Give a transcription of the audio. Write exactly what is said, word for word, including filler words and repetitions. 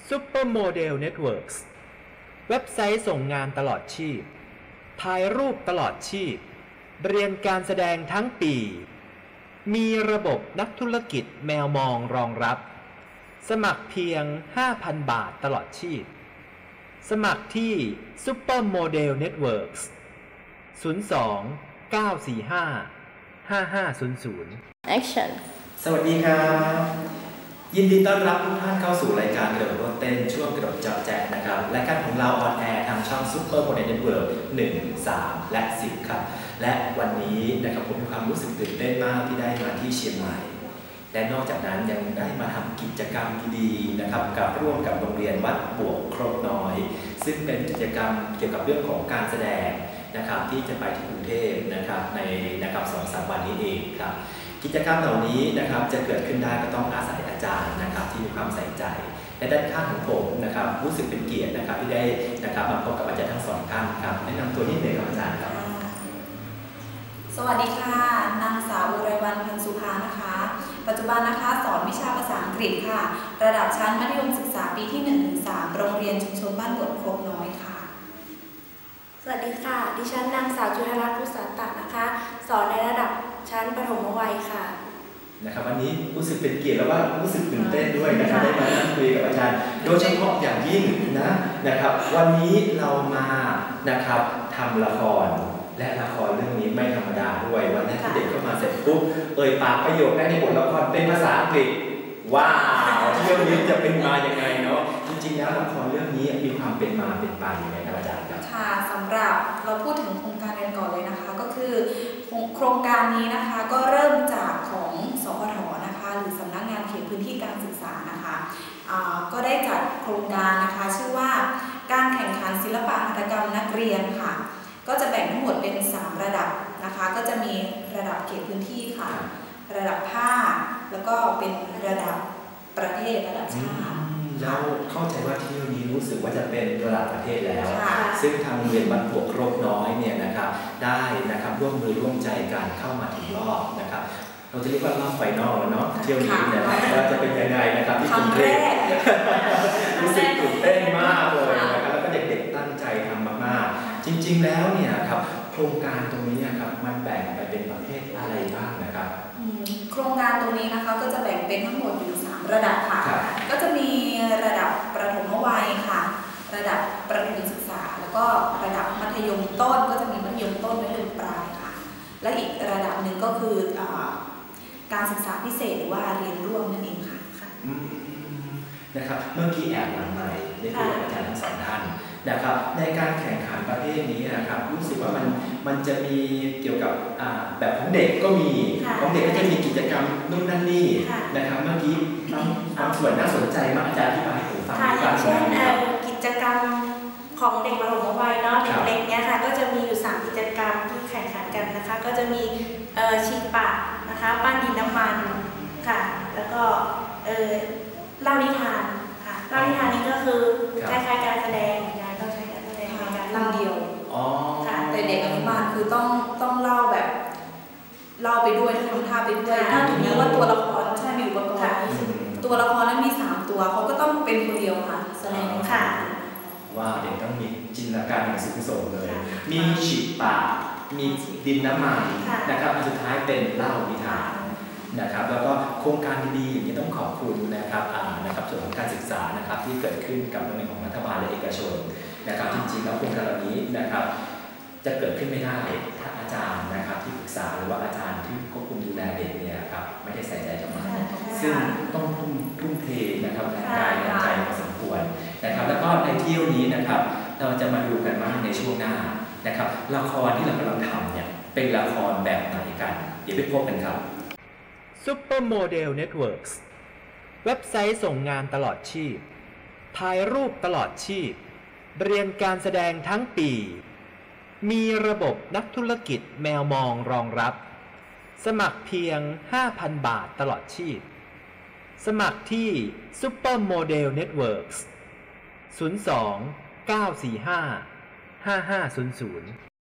Supermodel Networks เว็บไซต์ส่งงานตลอดชีพถ่ายรูปตลอดชีพเรียนการแสดงทั้งปีมีระบบนักธุรกิจแมวมองรองรับสมัครเพียง ห้าพัน บาทตลอดชีพสมัครที่ Supermodel Networks ศูนย์ สอง เก้า สี่ ห้า ห้า ห้า ศูนย์ ศูนย์ Action สวัสดีครับยินดีต้อนรับทุกท่านเข้าสู่รายการกระโดดรถเต้นช่วงกระโดดจอแจกนะครับรายการของเราออนแอร์ทางช่อง Supermodel Network หนึ่ง สาม และ สิบ ครับและวันนี้นะครับผมมีความรู้สึกตื่นเต้นมากที่ได้มาที่เชียงใหม่และนอกจากนั้นยังได้มาทำกิจกรรมดีๆนะครับกับร่วมกับโรงเรียนวัดบวกโครกน้อยซึ่งเป็นกิจกรรมเกี่ยวกับเรื่องของการแสดงนะครับที่จะไปที่กรุงเทพนะครับในนะครับสองสามวันนี้เองครับกิจกรรมเหล่านี้นะครับจะเกิดขึ้นได้ก็ต้องอาศัยอาจารย์นะครับที่มีความใส่ใจและด้านข้างของผมนะครับรู้สึกเป็นเกียรตินะครับที่ได้นะครับมาพบกับอาจารย์ทั้งสองท่านครับแนะนำตัวนิดหนึ่งครับอาจารย์ครับสวัสดีค่ะนางสาวอุไรวรรณ พันสุภานะคะปัจจุบันนะคะสอนวิชาภาษาอังกฤษค่ะระดับชั้นมัธยมศึกษาปีที่ หนึ่งถึงสาม โรงเรียนชุมชนบ้านบวกโคกน้อยค่ะสวัสดีค่ะดิฉันนางสาวจุฬารัตน์ พุทธสาตะนะคะสอนในระดับชั้นประถมวัยค่ะนะครับวันนี้รู้สึกเป็นเกียรติแล้วว่ารู้สึกตื่นเต้นด้วยนะครับได้มานั่งคุยกับอาจารย์โดยเฉพาะอย่างยิ่งนะนะครับวันนี้เรามานะครับทำละครและละครเรื่องนี้ไม่ธรรมดาด้วยวันแรกที่เด็กเข้ามาเสร็จปุ๊บเอ่ยปากประโยคแรกในบทละครเป็นภาษาอังกฤษว้าวเรื่องนี้จะเป็นมาอย่างไงเนาะจริงๆแล้วละครเรื่องนี้มีความเป็นมาเป็นไปยังไงครับอาจารย์ครับค่ะสำหรับเราพูดถึงโครงการกันก่อนเลยนะคะก็คือโครงการนี้นะคะก็เริ่มจากของสพทนะคะหรือสำนักงานเขตพื้นที่การศึกษานะคะก็ได้จัดโครงการนะคะชื่อว่าการแข่งขันศิลปะหัตถกรรมนักเรียนค่ะก็จะแบ่งทั้งหมดเป็นสามระดับนะคะก็จะมีระดับเขตพื้นที่ค่ะระดับภาคแล้วก็เป็นระดับประเทศระดับชาติแล้วเข้าใจว่าที่นี้รู้สึกว่าจะเป็นระดับประเทศแล้วซึ่งทางโรงเรียนบ้านบวกโครกน้อยเนี่ยนะครับได้นะครับร่วมมือร่วมใจกันเข้ามาถึงรอบนะครับเราจะเรียกว่ารอบไฟนอลแล้วเนาะเที่ยวนี้เนี่ยว่าจะเป็นยังไงนะครับที่กรุงเทพรู้สึกตื่นเต้นมากเลยนะครับแล้วก็เด็กๆตั้งใจทำมากๆจริงๆแล้วเนี่ยครับโครงการตรงนี้ครับมันแบ่งไปเป็นประเภทอะไรบ้างนะครับโครงการตรงนี้นะคะก็จะแบ่งเป็นทั้งหมดอยู่สามระดับค่ะก็จะมีระดับประถมวัยค่ะระดับประถมศึกษาแล้วก็ระดับมัธยมต้นก็จะมีมัธยมต้นมัธยมปลายค่ะและอีกระดับหนึ่งก็คือการศึกษาพิเศษหรือว่าเรียนร่วมนั่นเองค่ะนะครับเมื่อกี้แอบหลังใหม่ได้คุยกับอาจารย์ทั้งสองท่านนะครับในการแข่งขันประเภทนี้นะครับรู้สึกว่ามันมันจะมีเกี่ยวกับแบบของเด็กก็มีของเด็กก็จะมีกิจกรรมนู่นนั่นนี่นะครับเมื่อกี้บางส่วนน่าสนใจมากอาจารย์ที่มาให้ผมฟังค่ะเช่นกิจกรรมของเด็กประถมวัยเนาะเด็กๆเนี่ยค่ะก็จะมีอยู่สามกิจกรรมที่แข่งขันกันนะคะก็จะมีฉีดปากนะคะปั้นดินน้ำมันค่ะแล้วก็เล่านิทานค่ะเล่านิทานนี้ก็คือคล้ายๆการแสดงงานต้องใช้การแสดงในการเล่าเดียวค่ะแต่เด็กอนุบาลคือต้องต้องเล่าแบบเล่าไปด้วยทำท่าไปด้วยถ้าถึงแม้ว่าตัวละครใช่มีอุปกรณ์ตัวละครนั้นมีสามตัวเขาก็ต้องเป็นคนเดียวค่ะแสดงค่ะว่าเด็กต้องมีจินตนาการอย่างสูงส่งเลยมีฉีดปากมีดินน้ำมันนะครับอันสุดท้ายเป็นเล่านิทานนะครับแล้วก็โครงการดีๆอย่างนี้ต้องขอบคุณนะครับนะครับส่วนของการศึกษานะครับที่เกิดขึ้นกับโรงเรียนของรัฐบาลและเอกชนนะครับจริงๆแล้วโครงการเหล่านี้นะครับจะเกิดขึ้นไม่ได้ถ้าอาจารย์นะครับที่ปรึกษาหรือว่าอาจารย์ที่ควบคุมดูแลเด็กเนี่ยครับไม่ได้ใส่ใจกับมันซึ่งต้องทุ่มทุ่มเทนะครับแรงกายแรงใจพอสมควรนะครับแล้วก็ในเที่ยวนี้นะครับเราจะมาดูกันว่าในช่วงหน้านะครับละครที่เรากำลังทำเนี่ยเป็นละครแบบไหนกันเดี๋ยวไปพบกันครับ Supermodel Networks เว็บไซต์ส่งงานตลอดชีพถ่ายรูปตลอดชีพเรียนการแสดงทั้งปีมีระบบนักธุรกิจแมวมองรองรับสมัครเพียง ห้าพัน บาทตลอดชีพสมัครที่ Supermodel Networks ศูนย์ สอง เก้า สี่ ห้า ห้า ห้า ศูนย์ ศูนย์